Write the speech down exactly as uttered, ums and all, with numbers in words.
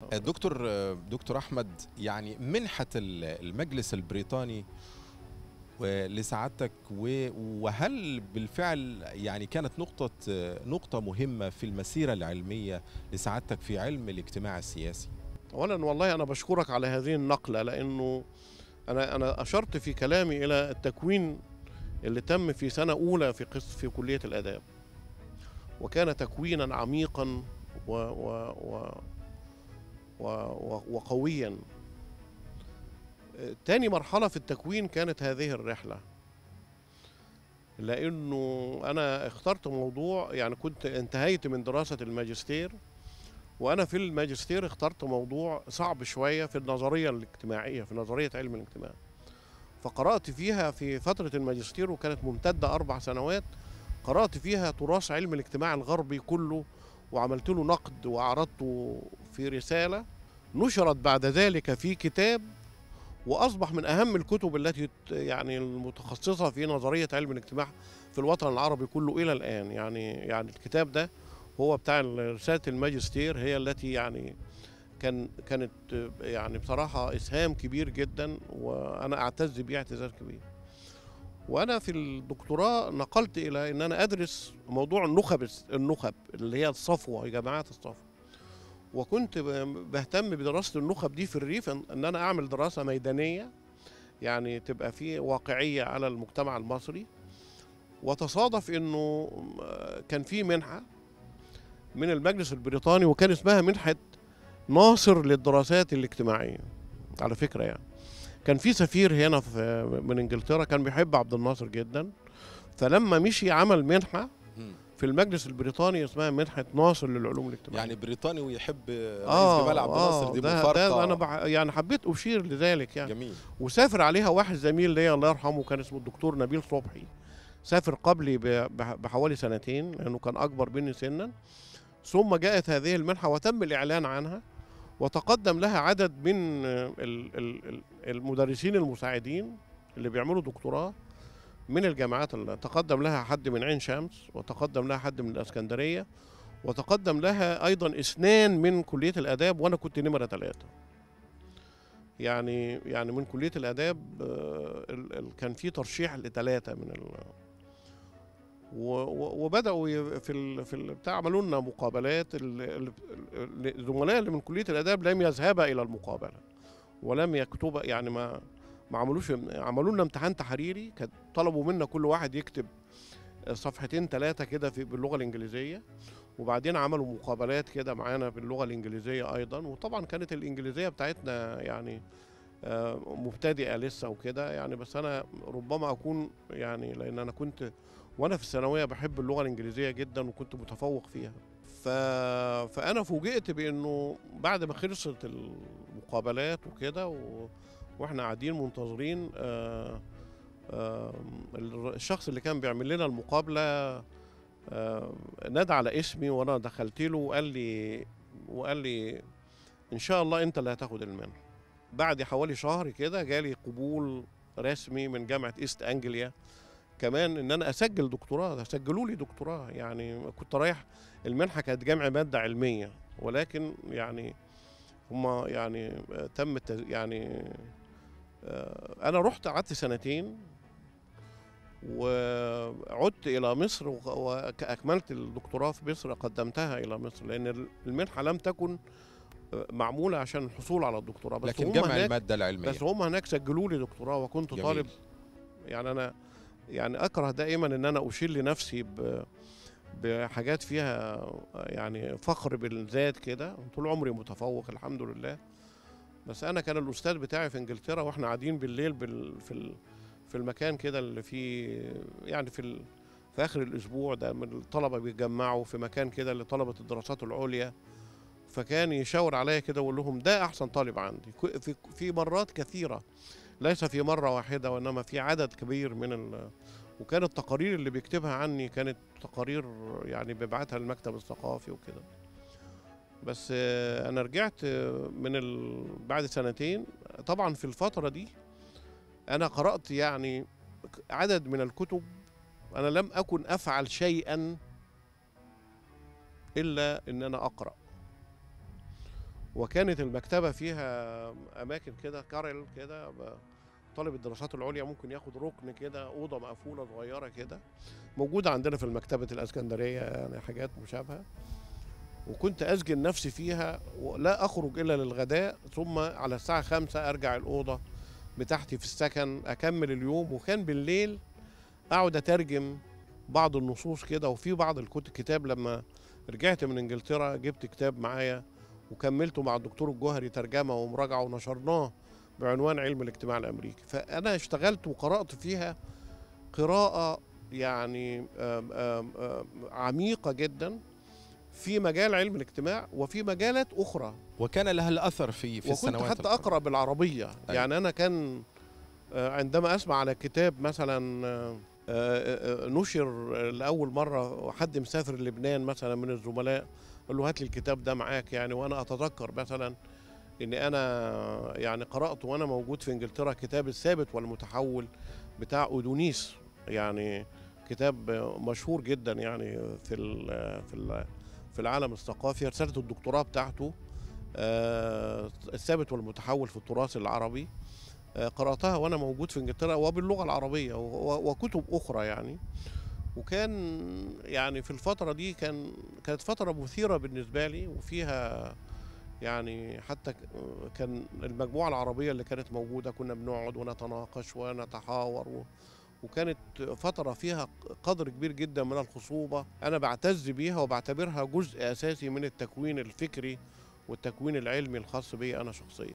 دكتور دكتور أحمد، يعني منحة المجلس البريطاني لسعادتك، وهل بالفعل يعني كانت نقطة نقطة مهمة في المسيرة العلمية لسعادتك في علم الاجتماع السياسي؟ أولا والله أنا بشكرك على هذه النقلة، لأنه أنا أنا أشرت في كلامي إلى التكوين اللي تم في سنة أولى في قسم في كلية الآداب، وكان تكوينا عميقا و و و و وقويا. تاني مرحلة في التكوين كانت هذه الرحلة، لأنه أنا اخترت موضوع، يعني كنت انتهيت من دراسة الماجستير، وأنا في الماجستير اخترت موضوع صعب شوية في النظرية الاجتماعية، في نظرية علم الاجتماع. فقرأت فيها في فترة الماجستير، وكانت ممتدة أربع سنوات، قرأت فيها تراث علم الاجتماع الغربي كله، وعملت له نقد وعرضته في رسالة نشرت بعد ذلك في كتاب، وأصبح من أهم الكتب التي يعني المتخصصة في نظرية علم الاجتماع في الوطن العربي كله إلى الآن. يعني يعني الكتاب ده هو بتاع رسالة الماجستير، هي التي يعني كان كانت يعني بصراحة إسهام كبير جدا، وأنا أعتز بيه اعتزاز كبير. وأنا في الدكتوراه نقلت إلى أن أنا أدرس موضوع النخب النخب اللي هي الصفوة، جماعات الصفوة، وكنت بهتم بدراسة النخب دي في الريف، أن أنا أعمل دراسة ميدانية يعني تبقى فيه واقعية على المجتمع المصري. وتصادف أنه كان في منحة من المجلس البريطاني، وكان اسمها منحة ناصر للدراسات الاجتماعية على فكرة. يعني كان في سفير هنا في من انجلترا كان بيحب عبد الناصر جدا، فلما مشي عمل منحة في المجلس البريطاني اسمها منحة ناصر للعلوم الاجتماعية. يعني بريطاني ويحب رئيس آه جمال عبد الناصر، آه دي ده مفارقة. ده أنا بح يعني حبيت أشير لذلك يعني. جميل. وسافر عليها واحد زميل ليا الله يرحمه، كان اسمه الدكتور نبيل صبحي، سافر قبلي بحوالي سنتين لأنه كان أكبر مني سنا. ثم جاءت هذه المنحة وتم الإعلان عنها، وتقدم لها عدد من المدرسين المساعدين اللي بيعملوا دكتوراه من الجامعات. اللي تقدم لها حد من عين شمس، وتقدم لها حد من الإسكندرية، وتقدم لها أيضا اثنان من كلية الآداب، وأنا كنت نمرة ثلاثة. يعني يعني من كلية الآداب كان في ترشيح لثلاثة من ال وبداوا في ال في البتاع عملوا لنا مقابلات. الزملاء اللي من كليه الاداب لم يذهبا الى المقابله ولم يكتبا، يعني ما ما عملوش، عملوا لنا امتحان تحريري، كان طلبوا منا كل واحد يكتب صفحتين ثلاثه كده في باللغه الانجليزيه، وبعدين عملوا مقابلات كده معانا باللغه الانجليزيه ايضا. وطبعا كانت الانجليزيه بتاعتنا يعني مبتدئه لسه وكده يعني، بس انا ربما اكون يعني لان انا كنت وانا في الثانويه بحب اللغه الانجليزيه جدا وكنت متفوق فيها. ف... فانا فوجئت بانه بعد ما خلصت المقابلات وكده و... واحنا قاعدين منتظرين، آ... آ... الشخص اللي كان بيعمل لنا المقابله آ... نادى على اسمي، وانا دخلت له وقال لي وقال لي ان شاء الله انت اللي هتاخد المنحه. بعد حوالي شهر كده جالي قبول رسمي من جامعه ايست انجليا كمان ان انا اسجل دكتوراه، سجلوا لي دكتوراه. يعني كنت رايح المنحه كانت جمع ماده علميه، ولكن يعني هم يعني تم التز... يعني انا رحت قعدت سنتين وعدت الى مصر واكملت الدكتوراه في مصر، قدمتها الى مصر لان المنحه لم تكن معموله عشان الحصول على الدكتوراه، بس لكن هم جمع هناك الماده العلميه. بس هم هناك سجلوا لي دكتوراه وكنت جميل. طالب. يعني انا يعني اكره دائما ان انا اشير لنفسي بحاجات فيها يعني فخر بالذات كده. طول عمري متفوق الحمد لله، بس انا كان الاستاذ بتاعي في انجلترا واحنا قاعدين بالليل بال في في المكان كده اللي فيه يعني في في اخر الاسبوع ده من الطلبه بيتجمعوا في مكان كده لطلبه الدراسات العليا، فكان يشاور عليا كده ويقول لهم ده احسن طالب عندي. في في مرات كثيره، ليس في مره واحده وانما في عدد كبير من ال وكانت التقارير اللي بيكتبها عني كانت تقارير يعني بيبعتها للمكتب الثقافي وكده. بس انا رجعت من ال... بعد سنتين. طبعا في الفتره دي انا قرات يعني عدد من الكتب، انا لم اكن افعل شيئا الا ان انا اقرا. وكانت المكتبة فيها أماكن كده كارل كده، طالب الدراسات العليا ممكن ياخد ركن كده، أوضة مقفولة صغيرة كده موجودة عندنا في المكتبة الإسكندرية، يعني حاجات مشابهة. وكنت أسجن نفسي فيها ولا أخرج إلا للغداء، ثم على الساعة خمسة أرجع الأوضة بتاعتي في السكن أكمل اليوم. وكان بالليل أقعد أترجم بعض النصوص كده. وفي بعض الكتب كتاب لما رجعت من إنجلترا جبت كتاب معايا وكملته مع الدكتور الجوهري ترجمة ومراجعة ونشرناه بعنوان علم الاجتماع الأمريكي. فأنا اشتغلت وقرأت فيها قراءة يعني آم آم آم عميقة جدا في مجال علم الاجتماع وفي مجالات أخرى. وكان لها الأثر في في السنوات وكنت حتى القادمة. أقرأ بالعربية. أيوة. يعني أنا كان عندما أسمع على كتاب مثلا نشر لأول مرة حد مسافر لبنان مثلا من الزملاء قال له هات لي الكتاب ده معاك، يعني وأنا أتذكر مثلا إن أنا يعني قرأت وأنا موجود في إنجلترا كتاب الثابت والمتحول بتاع أودونيس، يعني كتاب مشهور جدا يعني في ال في ال في العالم الثقافي. رسالة الدكتوراه بتاعته الثابت والمتحول في التراث العربي قرأتها وأنا موجود في إنجلترا وباللغة العربية وكتب أخرى يعني. وكان يعني في الفترة دي كان كانت فترة مثيرة بالنسبة لي، وفيها يعني حتى كان المجموعة العربية اللي كانت موجودة كنا بنقعد ونتناقش ونتحاور، وكانت فترة فيها قدر كبير جدا من الخصوبة أنا بعتز بيها وبعتبرها جزء أساسي من التكوين الفكري والتكوين العلمي الخاص بي أنا شخصيا.